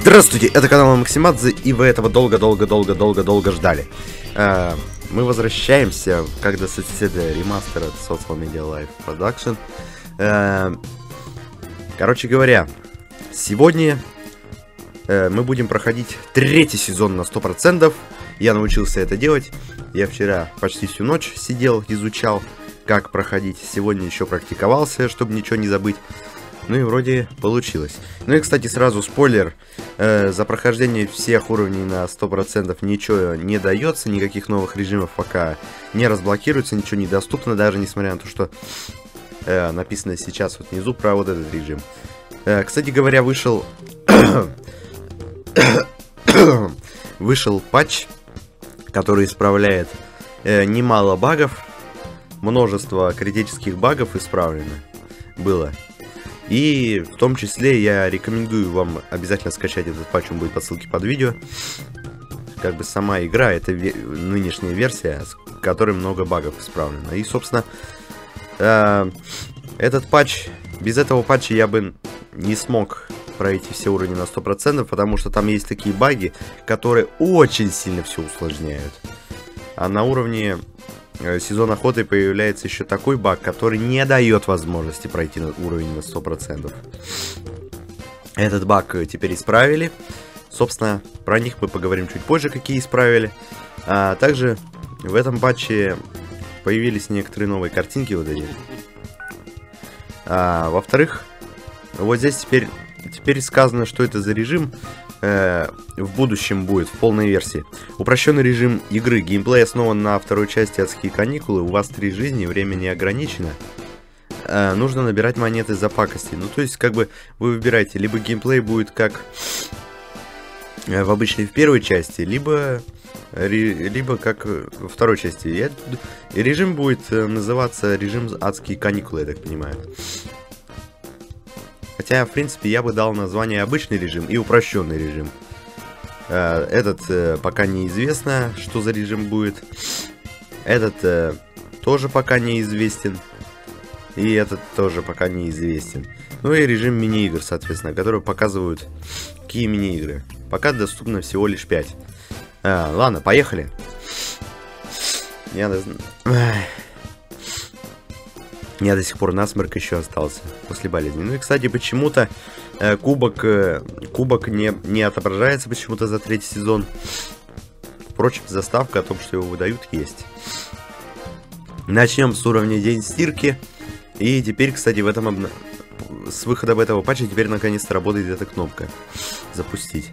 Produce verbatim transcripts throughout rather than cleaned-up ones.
Здравствуйте, это канал Максимадзе, и вы этого долго-долго-долго-долго-долго ждали. Uh, мы возвращаемся в Как Достать Соседа ремастер от Social Media Life Production. Uh, короче говоря, сегодня uh, мы будем проходить третий сезон на сто процентов. Я научился это делать. Я вчера почти всю ночь сидел, изучал, как проходить. Сегодня еще практиковался, чтобы ничего не забыть. Ну и вроде получилось. Ну и, кстати, сразу спойлер. Э, за прохождение всех уровней на сто процентов ничего не дается. Никаких новых режимов пока не разблокируется. Ничего не доступно, даже несмотря на то, что э, написано сейчас вот внизу про вот этот режим. Э, кстати говоря, вышел... вышел патч, который исправляет э, немало багов. Множество критических багов исправлено было. И в том числе я рекомендую вам обязательно скачать этот патч, он будет по ссылке под видео. Как бы сама игра, это ве нынешняя версия, с которой много багов исправлено. И, собственно, э этот патч, без этого патча я бы не смог пройти все уровни на сто процентов, потому что там есть такие баги, которые очень сильно все усложняют. А на уровне сезон охоты появляется еще такой баг, который не дает возможности пройти на уровень на сто процентов. Этот баг теперь исправили. Собственно, про них мы поговорим чуть позже, какие исправили. А также в этом патче появились некоторые новые картинки вот эти. А, во-вторых, вот здесь теперь, теперь сказано, что это за режим. В будущем будет в полной версии. Упрощенный режим игры. Геймплей основан на второй части «Адские каникулы». У вас три жизни, время не ограничено. Э, нужно набирать монеты за пакости. Ну, то есть, как бы, вы выбираете, либо геймплей будет как в обычной в первой части, либо, либо как во второй части. Я, режим будет называться режим «Адские каникулы», я так понимаю. Хотя, в принципе, я бы дал название обычный режим и упрощенный режим. Этот пока неизвестно, что за режим будет. Этот тоже пока неизвестен. И этот тоже пока неизвестен. Ну и режим мини-игр, соответственно, которые показывают, какие мини-игры. Пока доступно всего лишь пять. А, ладно, поехали. Я... У меня до сих пор насморк еще остался после болезни. Ну и, кстати, почему-то э, кубок, э, кубок не, не отображается почему-то за третий сезон. Впрочем, заставка о том, что его выдают, есть. Начнем с уровня День стирки. И теперь, кстати, в этом обна... с выходом этого патча теперь наконец-то работает эта кнопка. Запустить.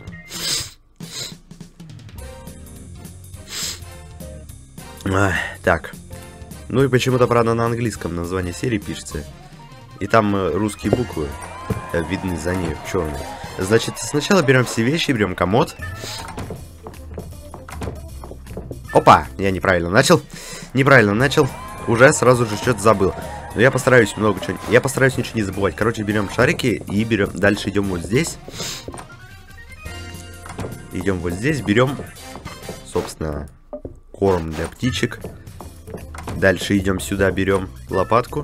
А, так. Ну и почему-то, правда, на английском название серии пишется. И там э, русские буквы э, видны за ней, черные. Значит, сначала берем все вещи, берем комод. Опа! Я неправильно начал. Неправильно начал. Уже сразу же что-то забыл. Но я постараюсь много чего. Я постараюсь ничего не забывать. Короче, берем шарики и берем. Дальше идем вот здесь. Идем вот здесь, берем, собственно, корм для птичек. Дальше идем сюда, берем лопатку.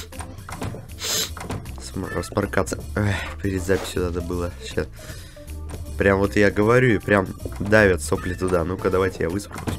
Распаркаться. Эх, перед записью надо было. Сейчас. Прям вот я говорю и прям давят сопли туда. Ну-ка, давайте я выспракусь.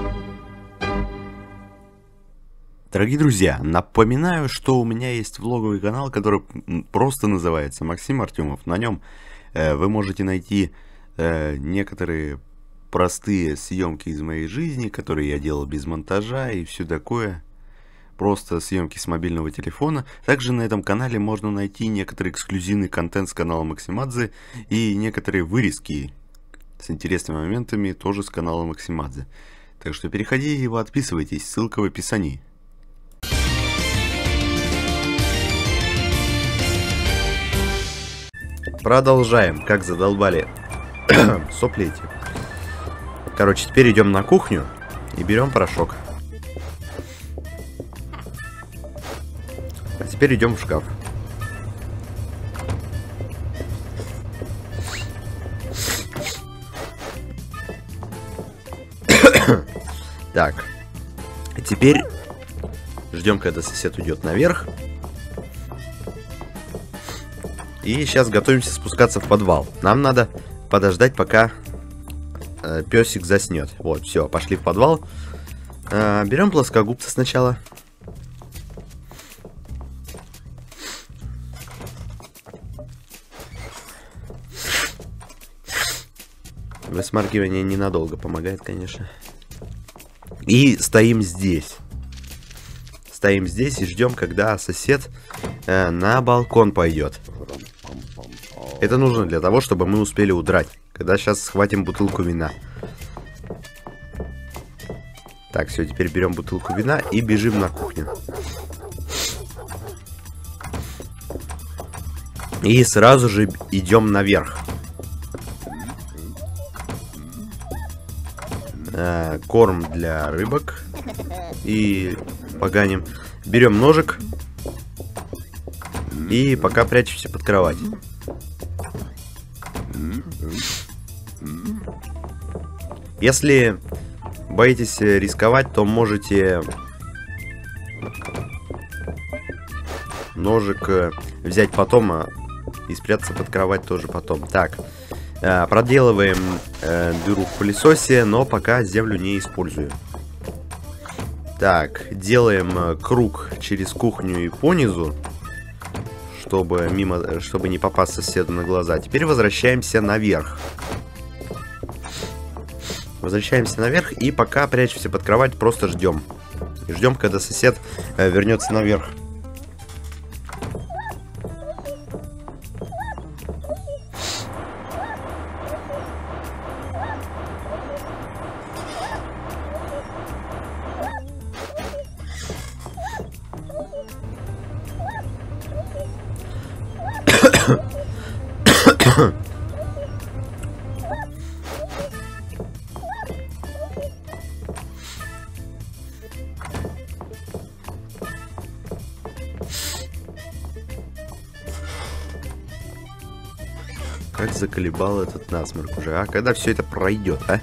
Дорогие друзья, напоминаю, что у меня есть влоговый канал, который просто называется Максим Артемов. На нем э, вы можете найти э, некоторые простые съемки из моей жизни, которые я делал без монтажа и все такое. Просто съемки с мобильного телефона. Также на этом канале можно найти некоторый эксклюзивный контент с канала Максимадзе и некоторые вырезки с интересными моментами тоже с канала Максимадзе. Так что переходите и подписывайтесь, ссылка в описании. Продолжаем, как задолбали сопли эти. Короче, теперь идем на кухню и берем порошок. А теперь идем в шкаф. Так. Теперь ждем, когда сосед уйдет наверх. И сейчас готовимся спускаться в подвал. Нам надо подождать, пока э, песик заснет. Вот, все, пошли в подвал. Э, берем плоскогубца сначала. Высмаркивание ненадолго помогает, конечно. И стоим здесь. Стоим здесь и ждем, когда сосед э, на балкон пойдет. Это нужно для того, чтобы мы успели удрать. Когда сейчас схватим бутылку вина. Так, все, теперь берем бутылку вина и бежим на кухню. И сразу же идем наверх. Э, корм для рыбок. И поганим. Берем ножик. И пока прячемся под кровать. Если боитесь рисковать, то можете ножик взять потом и спрятаться под кровать тоже потом. Так, проделываем дыру в пылесосе, но пока землю не использую. Так, делаем круг через кухню и понизу, чтобы мимо, чтобы не попасть соседу на глаза. Теперь возвращаемся наверх. Возвращаемся наверх и пока прячемся под кровать, просто ждем. Ждем, когда сосед э, вернется наверх. Как заколебал этот насморк уже, а? Когда все это пройдет, а?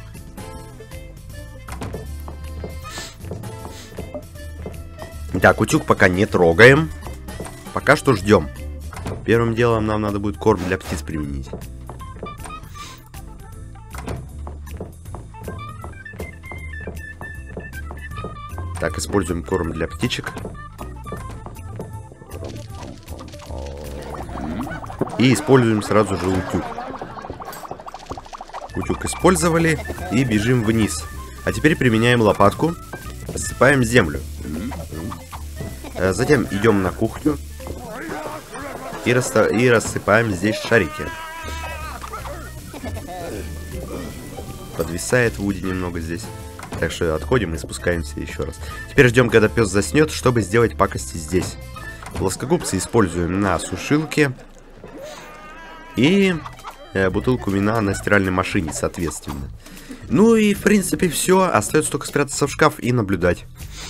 Так, утюг пока не трогаем. Пока что ждем. Первым делом нам надо будет корм для птиц применить. Так, используем корм для птичек. И используем сразу же утюг. Утюг использовали и бежим вниз. А теперь применяем лопатку. Посыпаем землю. Затем идем на кухню. И, расста... и рассыпаем здесь шарики. Подвисает Вуди немного здесь. Так что отходим и спускаемся еще раз. Теперь ждем, когда пес заснет, чтобы сделать пакости здесь. Плоскогубцы используем на сушилке. И э, бутылку вина на стиральной машине, соответственно. Ну и, в принципе, все. Остается только спрятаться в шкаф и наблюдать.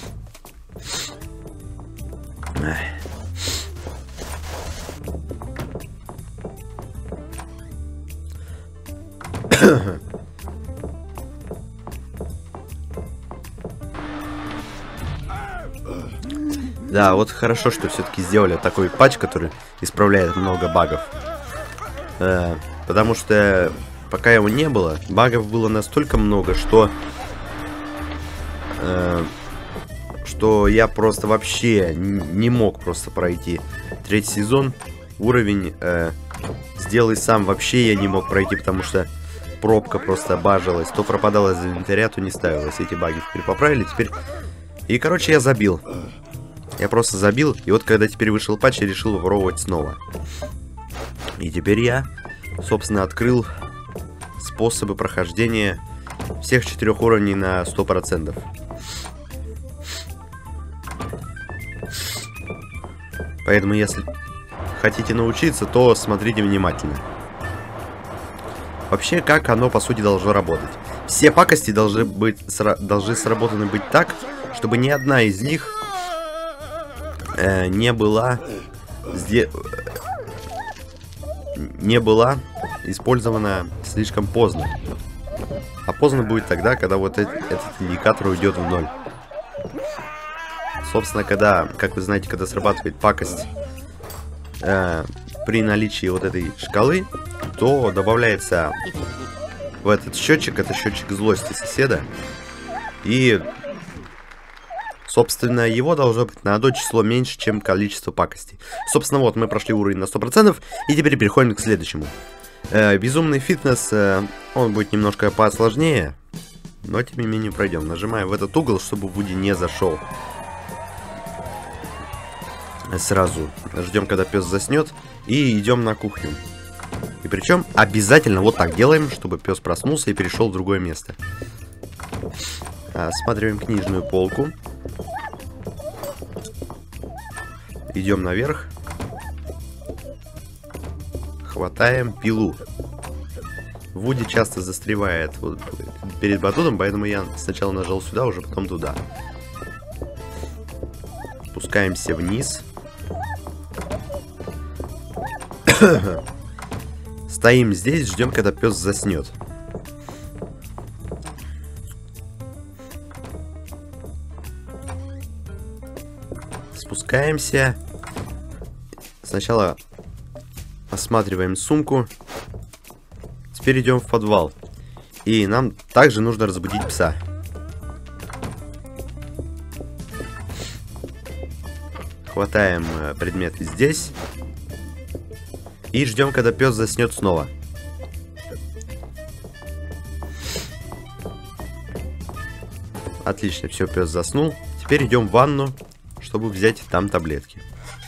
Да, вот хорошо, что все-таки сделали такой патч, который исправляет много багов. Э, потому что пока его не было, багов было настолько много, что э, что я просто вообще не мог просто пройти третий сезон. Уровень э, сделай сам вообще я не мог пройти, потому что пробка просто бажилась. То пропадала из инвентаря, то не ставилась. Эти баги теперь поправили, теперь... И, короче, я забил. Я просто забил, и вот когда теперь вышел патч, я решил попробовать снова. И теперь я, собственно, открыл способы прохождения всех четырех уровней на сто процентов. Поэтому, если хотите научиться, то смотрите внимательно. Вообще, как оно, по сути, должно работать. Все пакости должны быть, должны сработаны быть так, чтобы ни одна из них э, не была не была использована слишком поздно. А поздно будет тогда, когда вот этот, этот индикатор уйдет в ноль. Собственно, когда, как вы знаете, когда срабатывает пакость э, при наличии вот этой шкалы, то добавляется в этот счетчик, это счетчик злости соседа. И, собственно, его должно быть на одно число меньше, чем количество пакостей. Собственно, вот мы прошли уровень на сто процентов, и теперь переходим к следующему. Э, безумный фитнес, э, он будет немножко посложнее, но тем не менее пройдем. Нажимаем в этот угол, чтобы Вуди не зашел. Сразу ждем, когда пес заснет, и идем на кухню. И причем обязательно вот так делаем, чтобы пес проснулся и перешел в другое место. Осматриваем книжную полку. Идем наверх. Хватаем пилу. Вуди часто застревает вот перед батутом, поэтому я сначала нажал сюда, уже потом туда. Спускаемся вниз. Стоим здесь, ждем, когда пес заснет. Спускаемся. Сначала осматриваем сумку. Теперь идем в подвал. И нам также нужно разбудить пса. Хватаем предметы здесь. И ждем, когда пес заснет снова. Отлично, все, пес заснул. Теперь идем в ванну, чтобы взять там таблетки.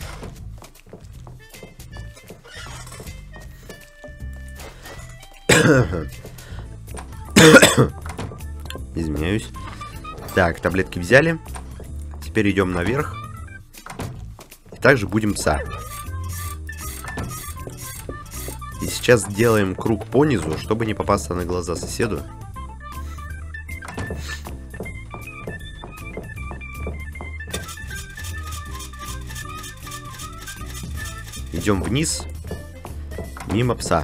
Извиняюсь. Так, таблетки взяли. Теперь идем наверх. И также будем пса. И сейчас делаем круг по низу, чтобы не попасться на глаза соседу. Идем вниз, мимо пса.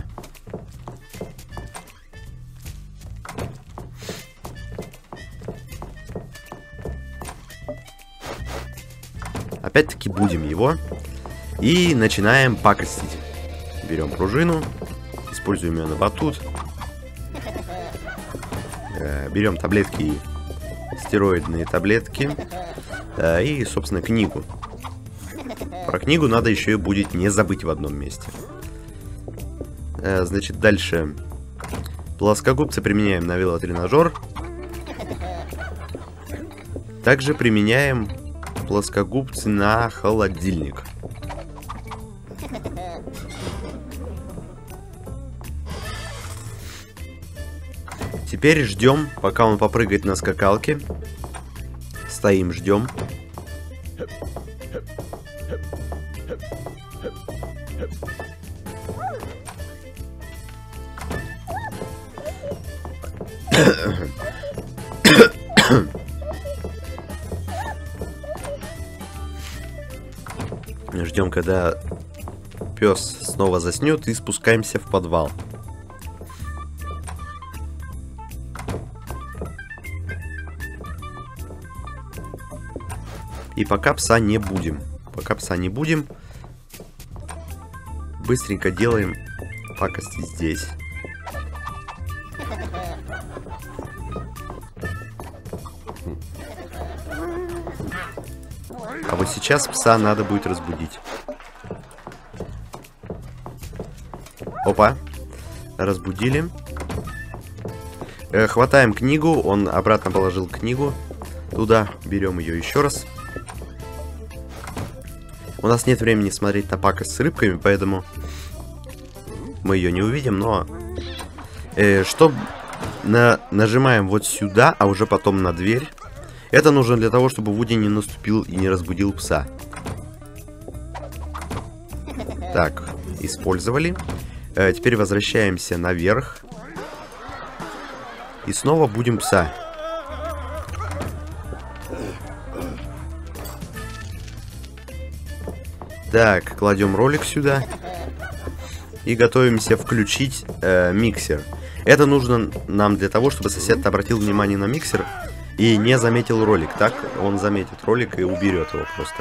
Опять-таки будем его. И начинаем пакостить. Берем пружину, используем ее на батут. Э, берем таблетки, стероидные таблетки. Э, и, собственно, книгу. Про книгу надо еще и будет не забыть в одном месте. Э, значит, дальше. Плоскогубцы применяем на велотренажер. Также применяем плоскогубцы на холодильник. Теперь ждем, пока он попрыгает на скакалке. Стоим, ждем. Ждем, когда пес снова заснет, и спускаемся в подвал. И пока пса не будем. Пока пса не будем. Быстренько делаем пакости здесь. А вот сейчас пса надо будет разбудить. Опа. Разбудили. Э, хватаем книгу. Он обратно положил книгу. Туда берем ее еще раз. У нас нет времени смотреть на пакость с рыбками, поэтому мы ее не увидим, но... Э, что... На... Нажимаем вот сюда, а уже потом на дверь. Это нужно для того, чтобы Вуди не наступил и не разбудил пса. Так, использовали. Э, теперь возвращаемся наверх. И снова будем пса. Так, кладем ролик сюда. И готовимся включить э, миксер. Это нужно нам для того, чтобы сосед обратил внимание на миксер и не заметил ролик. Так он заметит ролик и уберет его просто.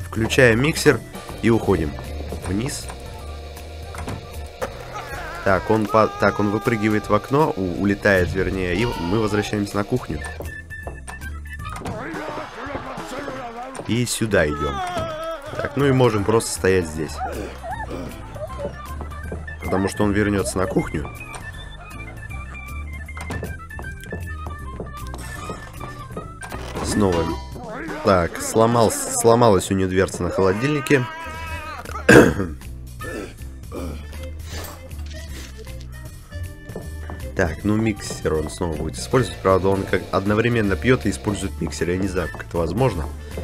Включаем миксер и уходим вниз. Так, он, по... так, он выпрыгивает в окно, у... улетает, вернее, и мы возвращаемся на кухню. И сюда идем. Так, ну и можем просто стоять здесь. Потому что он вернется на кухню. Снова. Так, сломал... сломалась у нее дверца на холодильнике. Так, ну миксер он снова будет использовать. Правда, он как одновременно пьет и использует миксер. Я не знаю, как это возможно.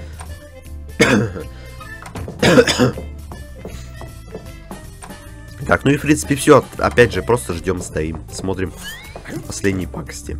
Так, ну и в принципе все. Опять же, просто ждем, стоим. Смотрим последние пакости.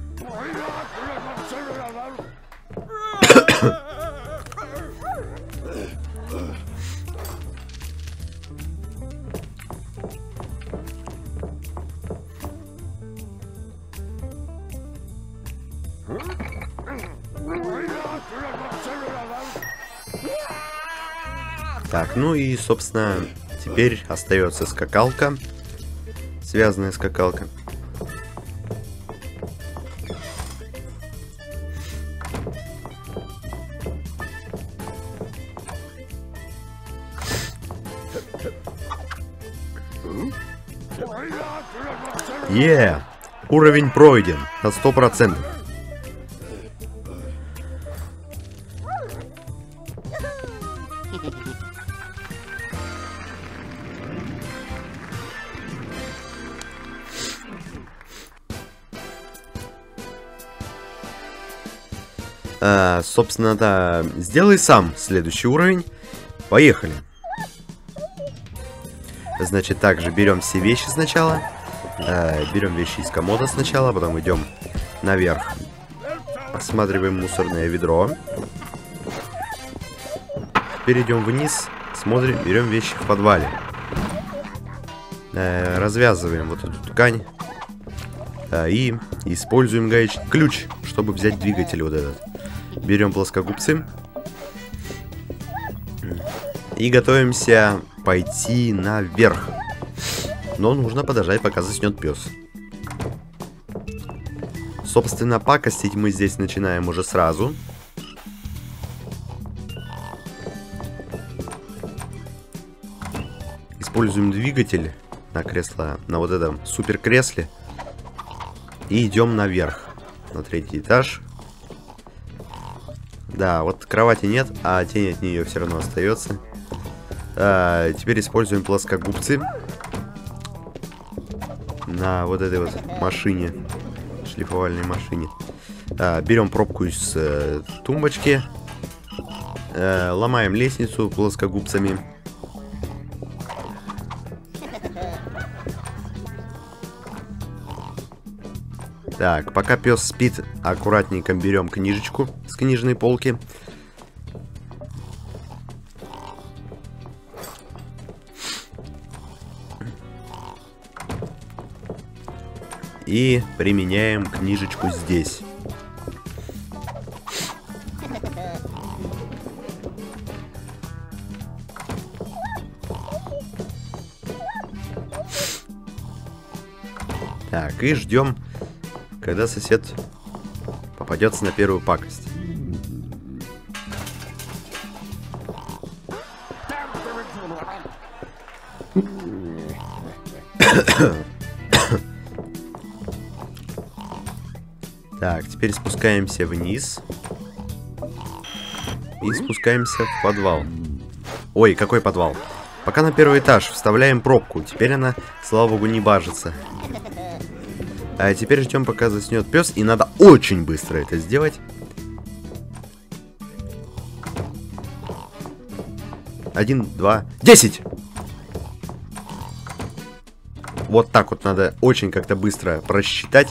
Так, ну и, собственно, теперь остается скакалка. Связанная скакалка. Е! Уровень пройден на сто процентов. А, собственно, да, сделай сам следующий уровень. Поехали. Значит, также берем все вещи сначала. А, берем вещи из комода сначала, потом идем наверх. Осматриваем мусорное ведро. Перейдем вниз, смотрим, берем вещи в подвале. А, развязываем вот эту ткань. А, и используем гаечный ключ, чтобы взять двигатель вот этот. Берем плоскогубцы. И готовимся пойти наверх. Но нужно подождать, пока заснет пес. Собственно, пакостить мы здесь начинаем уже сразу. Используем двигатель на кресло, на вот этом супер кресле. И идем наверх, на третий этаж. Да, вот кровати нет, а тень от нее все равно остается. А, теперь используем плоскогубцы на вот этой вот машине, шлифовальной машине. А, берем пробку из э, тумбочки, э, ломаем лестницу плоскогубцами. Так, пока пес спит, аккуратненько берем книжечку с книжной полки. И применяем книжечку здесь. Так, и ждем, когда сосед попадется на первую пакость. Так, теперь спускаемся вниз. И спускаемся в подвал. Ой, какой подвал? Пока на первый этаж. Вставляем пробку. Теперь она, слава богу, не бажится. А теперь ждем, пока заснет пес. И надо очень быстро это сделать. Один, два, десять! Вот так вот надо очень как-то быстро просчитать.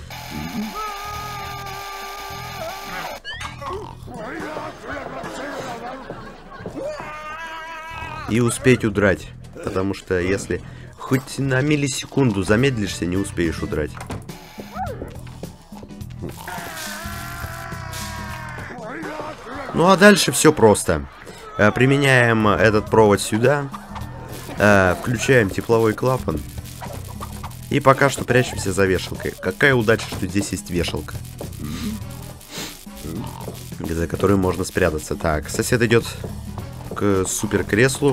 И успеть удрать. Потому что если хоть на миллисекунду замедлишься, не успеешь удрать. Ну а дальше все просто. Э, применяем этот провод сюда. Э, включаем тепловой клапан. И пока что прячемся за вешалкой. Какая удача, что здесь есть вешалка, за которой можно спрятаться. Так, сосед идет к супер креслу.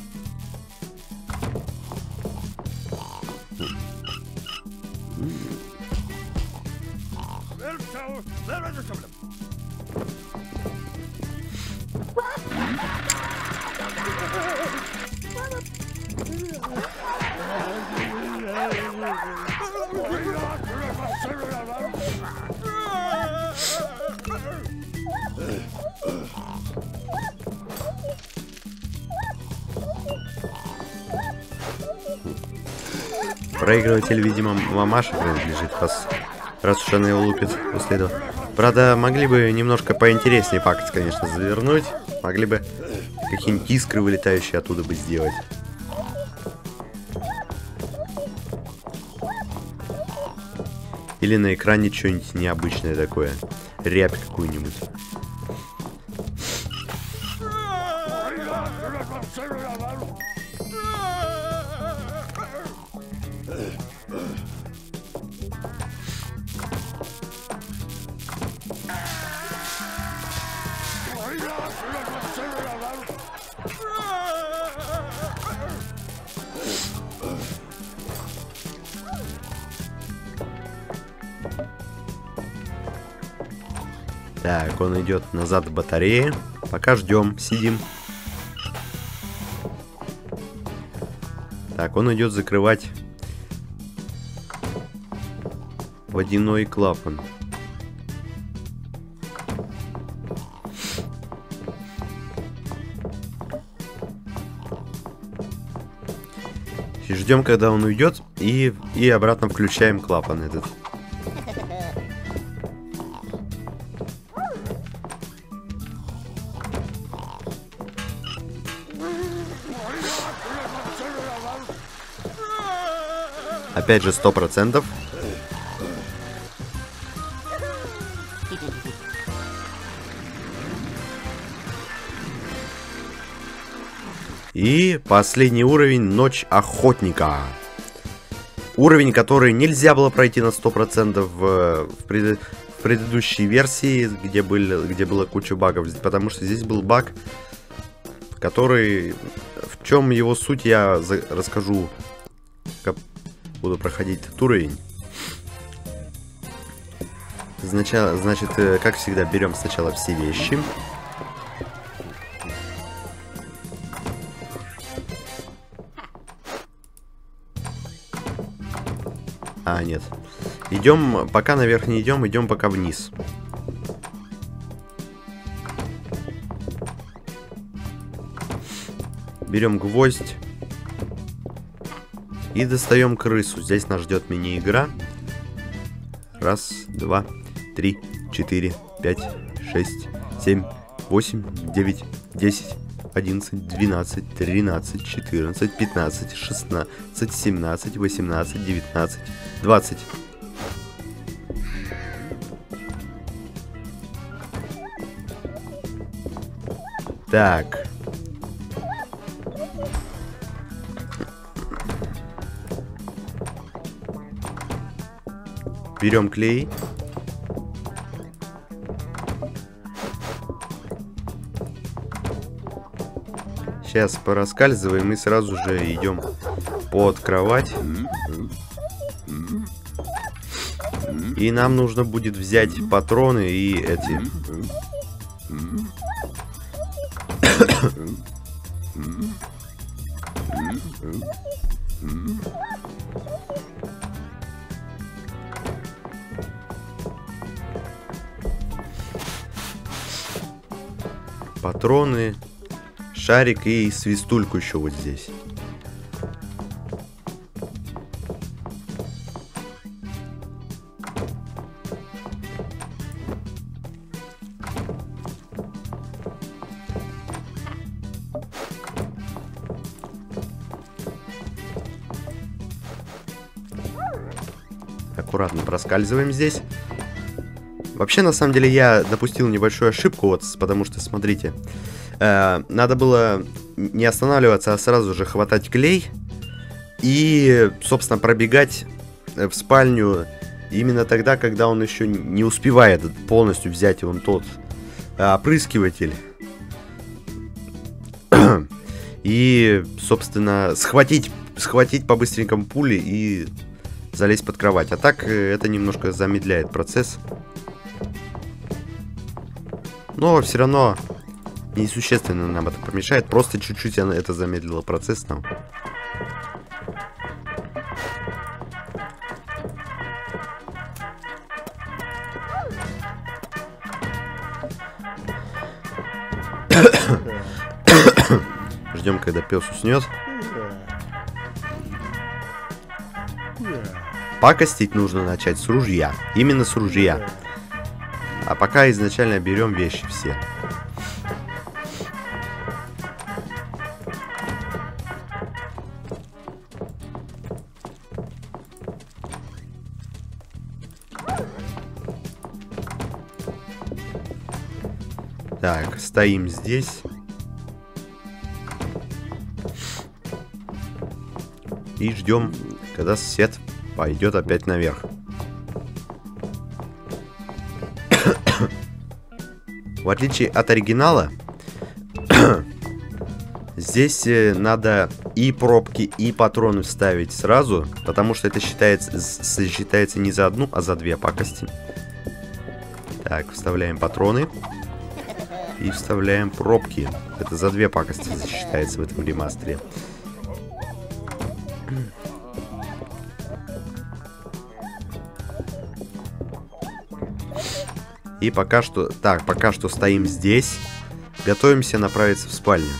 Проигрыватель, видимо, мамаша принадлежит, раз, раз уж она его лупит после этого. Правда, могли бы немножко поинтереснее факт, конечно, завернуть. Могли бы какие-нибудь искры вылетающие оттуда бы сделать. Или на экране что-нибудь необычное такое. Рябь какую-нибудь. Так, он идет назад в батарее. Пока ждем, сидим. Так, он идет закрывать водяной клапан. Ждем, когда он уйдет, и, и обратно включаем клапан этот. Опять же, сто процентов. И последний уровень — Ночь Охотника. Уровень, который нельзя было пройти на сто процентов в, в, пред, в предыдущей версии, где, были, где была куча багов. Потому что здесь был баг, который... В чем его суть, я за, расскажу, как буду проходить этот уровень. Значит, значит, как всегда, берем сначала все вещи. А, нет. Идем, пока наверх не идем, идем пока вниз. Берем гвоздь. И достаем крысу. Здесь нас ждет мини-игра. Раз, два, три, четыре, пять, шесть, семь, восемь, девять, десять, одиннадцать, двенадцать, тринадцать, четырнадцать, пятнадцать, шестнадцать, семнадцать, восемнадцать, девятнадцать, двадцать. Так. Берем клей. Сейчас пораскальзываем и сразу же идем под кровать. И нам нужно будет взять патроны и эти... Патроны, шарик и свистульку еще вот здесь. Аккуратно проскальзываем здесь. Вообще, на самом деле, я допустил небольшую ошибку, вот, потому что, смотрите, Э, надо было не останавливаться, а сразу же хватать клей и, собственно, пробегать в спальню именно тогда, когда он еще не успевает полностью взять вон тот опрыскиватель. И, собственно, схватить, схватить по-быстренькому пули и залезть под кровать. А так это немножко замедляет процесс. Но все равно несущественно нам это помешает. Просто чуть-чуть это замедлило процесс нам. Ждем, когда пес уснет. Пакостить нужно начать с ружья. Именно с ружья. А пока изначально берем вещи все. Так, стоим здесь. И ждем, когда сосед пойдет опять наверх. В отличие от оригинала, здесь надо и пробки, и патроны вставить сразу, потому что это считается, считается не за одну, а за две пакости. Так, вставляем патроны. И вставляем пробки. Это за две пакости считается в этом ремастере. И пока что... Так, пока что стоим здесь. Готовимся направиться в спальню.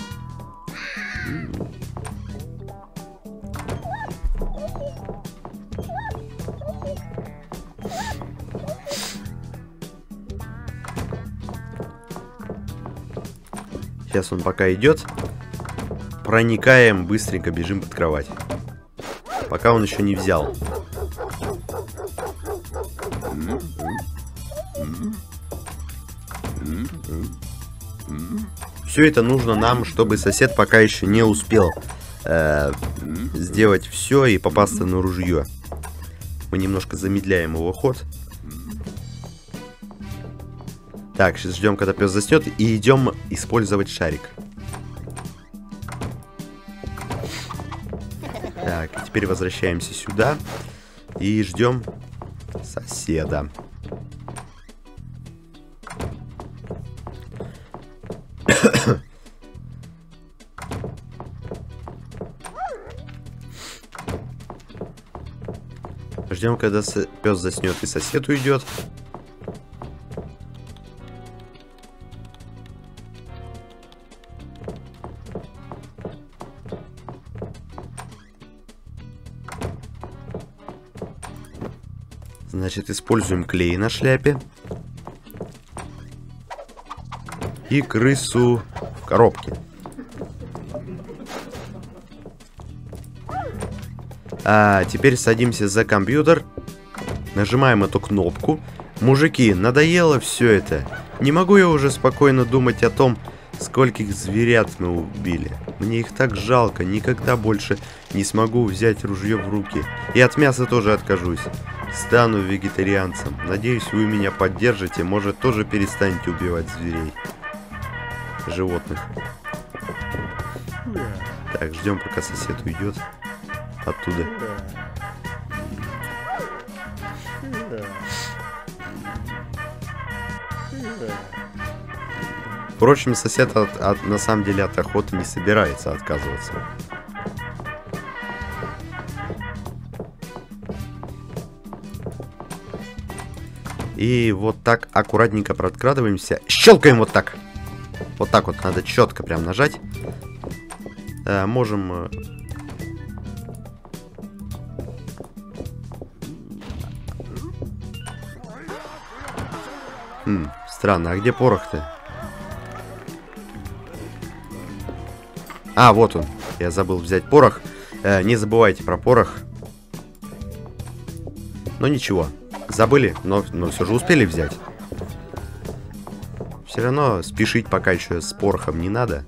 Сейчас он пока идет. Проникаем, быстренько бежим под кровать. Пока он еще не взял. Все это нужно нам, чтобы сосед пока еще не успел э, сделать все и попасться на ружье. Мы немножко замедляем его ход. Так, сейчас ждем, когда пес заснет, и идем использовать шарик. Так, теперь возвращаемся сюда и ждем соседа. Ждем, когда пес заснет и сосед уйдет. Значит, используем клей на шляпе. И крысу в коробке. А теперь садимся за компьютер. Нажимаем эту кнопку. Мужики, надоело все это. Не могу я уже спокойно думать о том, скольких зверят мы убили. Мне их так жалко. Никогда больше не смогу взять ружье в руки. И от мяса тоже откажусь. Стану вегетарианцем. Надеюсь, вы меня поддержите. Может, тоже перестанете убивать зверей. Животных. Так, ждем, пока сосед уйдет оттуда. Впрочем, сосед от, от, на самом деле от охоты не собирается отказываться. И вот так аккуратненько подкрадываемся. Щелкаем вот так. Вот так вот надо четко прям нажать. Э, можем... Хм, странно, а где порох-то? А, вот он. Я забыл взять порох. Э, не забывайте про порох. Но ничего. Забыли, но, но все же успели взять. все равно спешить пока еще с порохом не надо.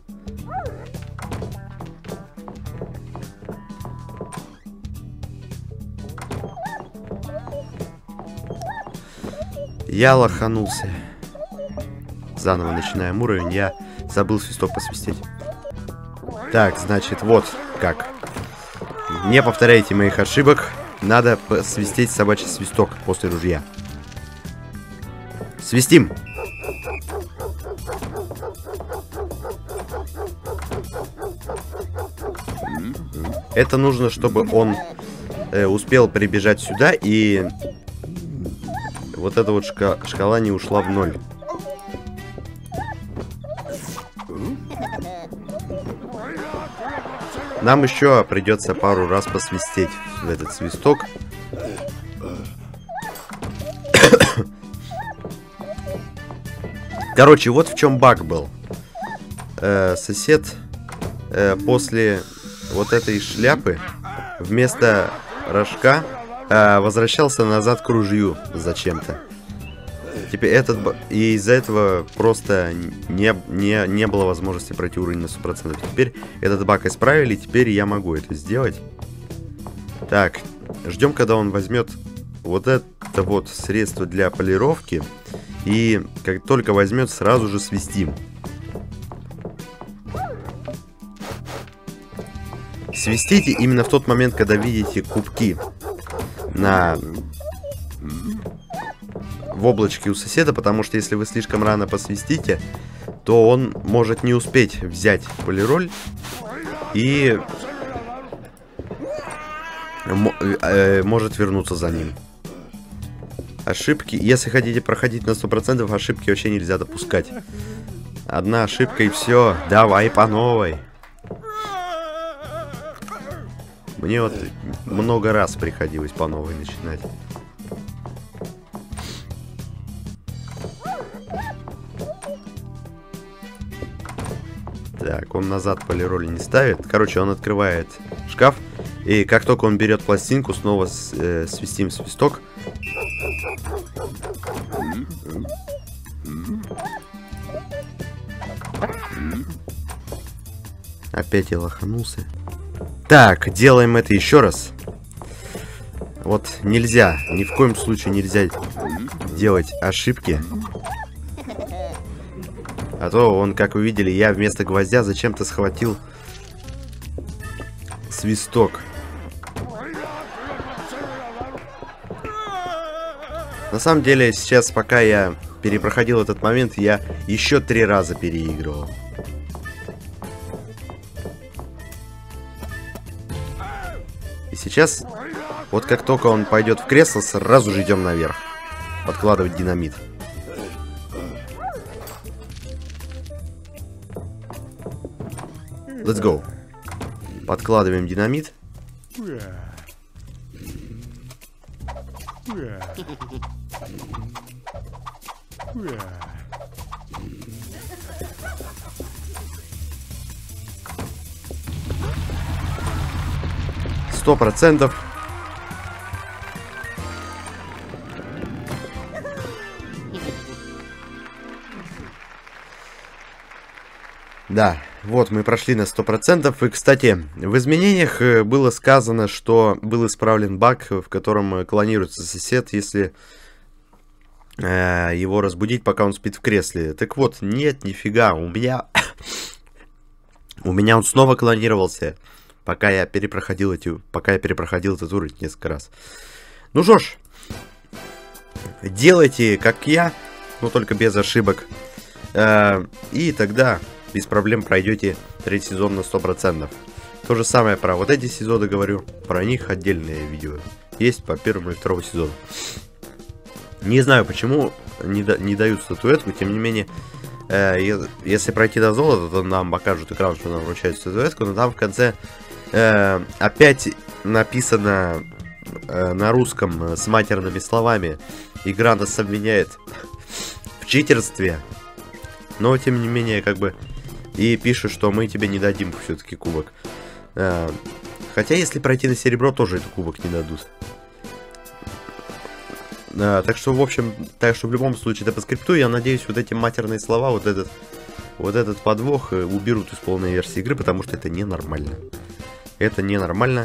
Я лоханулся. Заново начинаем уровень. Я забыл свисток посвистеть. Так, значит, вот как. Не повторяйте моих ошибок. Надо посвистеть собачий свисток после ружья. Свистим! Это нужно, чтобы он э, успел прибежать сюда, и вот эта вот шка шкала не ушла в ноль. Нам еще придется пару раз посвистеть в этот свисток. Короче, вот в чем баг был. Э, сосед э, после вот этой шляпы вместо рожка э, возвращался назад к ружью зачем-то. Теперь этот и из-за этого просто не, не, не было возможности пройти уровень на сто процентов. Теперь этот баг исправили, теперь я могу это сделать. Так, ждем, когда он возьмет вот это вот средство для полировки. И как только возьмет, сразу же свистим. Свистите именно в тот момент, когда видите кубки на... в облачке у соседа, потому что если вы слишком рано посвистите, то он может не успеть взять полироль и может вернуться за ним. Ошибки, если хотите проходить на сто процентов, ошибки вообще нельзя допускать. Одна ошибка и все, давай по новой. Мне вот много раз приходилось по новой начинать. Так, он назад полироли не ставит. Короче, он открывает шкаф. И как только он берет пластинку, снова э, свистим свисток. Опять я лоханулся. Так, делаем это еще раз. Вот нельзя, ни в коем случае нельзя делать ошибки. А то он, как вы видели, я вместо гвоздя зачем-то схватил свисток. На самом деле, сейчас, пока я перепроходил этот момент, я еще три раза переигрывал. И сейчас, вот как только он пойдет в кресло, сразу же идем наверх. Подкладывать динамит. Let's go. Подкладываем динамит. Сто процентов. Да, вот мы прошли на сто процентов. И, кстати, в изменениях было сказано, что был исправлен баг, в котором клонируется сосед, если э, его разбудить, пока он спит в кресле. Так вот, нет, нифига, у меня... у меня он снова клонировался, пока я перепроходил эти... пока я перепроходил этот уровень несколько раз. Ну что ж, делайте, как я, но только без ошибок. Э, и тогда... без проблем пройдете третий сезон на сто процентов. То же самое про вот эти сезоны говорю. Про них отдельное видео есть по первому и второму сезону. Не знаю, почему не, да, не дают статуэтку. Тем не менее, э, если пройти до золота, то нам покажут экран, что нам вручают статуэтку. Но там в конце э, опять написано э, на русском с матерными словами. Игра нас обвиняет в читерстве. Но, тем не менее, как бы... и пишет, что мы тебе не дадим все-таки кубок. А, хотя, если пройти на серебро, тоже этот кубок не дадут. А, так что, в общем, так что в любом случае, это по скрипту, я надеюсь, вот эти матерные слова, вот этот, вот этот подвох уберут из полной версии игры, потому что это ненормально. Это ненормально.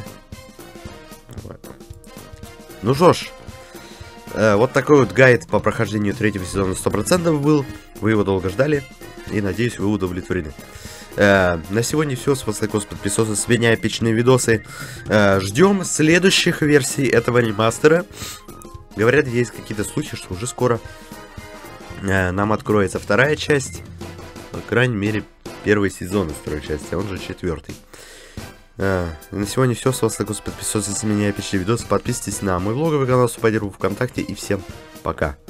Ну что ж, э, вот такой вот гайд по прохождению третьего сезона сто процентов был. Вы его долго ждали, и надеюсь, вы удовлетворены. Э, на сегодня все. С вас лайкос, подписывайтесь, с меня эпичные видосы. Э, ждем следующих версий этого ремастера. Говорят, есть какие-то слухи, что уже скоро э, нам откроется вторая часть. По крайней мере, первый сезон из второй части, а он же четвертый. А, на сегодня все. С вас лайкос, подписывайтесь на меня, эпичные видосы, подписывайтесь на мой блоговый канал Супадеру ВКонтакте, и всем пока.